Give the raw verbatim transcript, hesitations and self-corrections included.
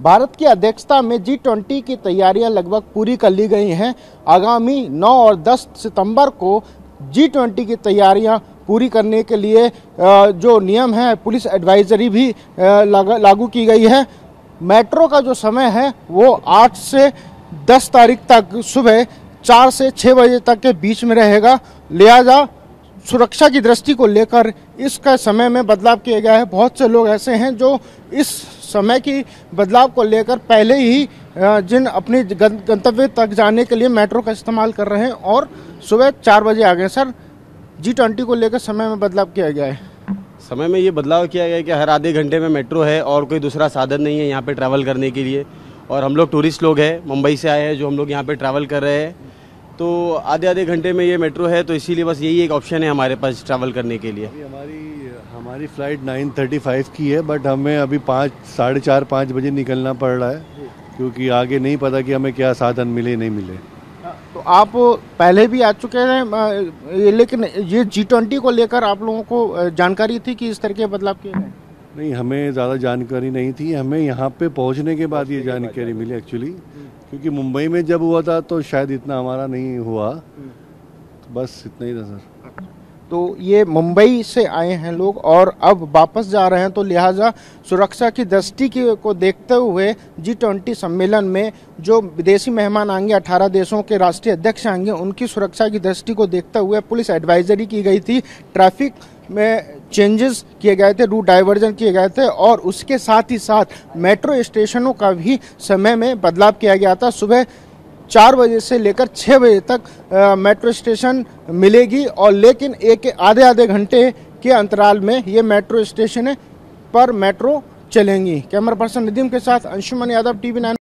भारत की अध्यक्षता में जी ट्वेंटी की तैयारियां लगभग पूरी कर ली गई हैं। आगामी नौ और दस सितंबर को जी ट्वेंटी की तैयारियां पूरी करने के लिए जो नियम है, पुलिस एडवाइजरी भी लागू की गई है। मेट्रो का जो समय है वो आठ से दस तारीख तक सुबह चार से छः बजे तक के बीच में रहेगा। लिहाजा सुरक्षा की दृष्टि को लेकर इसका समय में बदलाव किया गया है। बहुत से लोग ऐसे हैं जो इस समय की बदलाव को लेकर पहले ही जिन अपने गंतव्य तक जाने के लिए मेट्रो का इस्तेमाल कर रहे हैं और सुबह चार बजे आ गए। सर, जी ट्वेंटी को लेकर समय में बदलाव किया गया है। समय में ये बदलाव किया गया है कि हर आधे घंटे में मेट्रो है और कोई दूसरा साधन नहीं है यहाँ पे ट्रैवल करने के लिए। और हम लोग टूरिस्ट लोग हैं, मुंबई से आए हैं जो हम लोग यहाँ पे ट्रैवल कर रहे हैं, तो आधे आधे घंटे में ये मेट्रो है, तो इसीलिए बस यही एक ऑप्शन है हमारे पास ट्रैवल करने के लिए। हमारी हमारी फ़्लाइट नाइन थर्टी फाइव की है, बट हमें अभी पाँच साढ़े चार पाँच बजे निकलना पड़ रहा है क्योंकि आगे नहीं पता कि हमें क्या साधन मिले नहीं मिले। तो आप पहले भी आ चुके हैं, लेकिन ये जी ट्वेंटी को लेकर आप लोगों को जानकारी थी कि इस तरह के बदलाव किए गए? नहीं, हमें ज़्यादा जानकारी नहीं थी। हमें यहाँ पे पहुँचने के बाद ये जानकारी मिली एक्चुअली, क्योंकि मुंबई में जब हुआ था तो शायद इतना हमारा नहीं हुआ, तो बस इतना ही था सर। तो ये मुंबई से आए हैं लोग और अब वापस जा रहे हैं, तो लिहाजा सुरक्षा की दृष्टि को देखते हुए जी ट्वेंटी सम्मेलन में जो विदेशी मेहमान आएंगे, अठारह देशों के राष्ट्रीय अध्यक्ष आएंगे, उनकी सुरक्षा की दृष्टि को देखते हुए पुलिस एडवाइजरी की गई थी। ट्रैफिक में चेंजेस किए गए थे, रूट डाइवर्जन किए गए थे और उसके साथ ही साथ मेट्रो स्टेशनों का भी समय में बदलाव किया गया था। सुबह चार बजे से लेकर छः बजे तक आ, मेट्रो स्टेशन मिलेगी और लेकिन एक आधे आधे घंटे के अंतराल में ये मेट्रो स्टेशन पर मेट्रो चलेंगी। कैमरा पर्सन निदिम के साथ अंशुमन यादव, टीवी नाइन।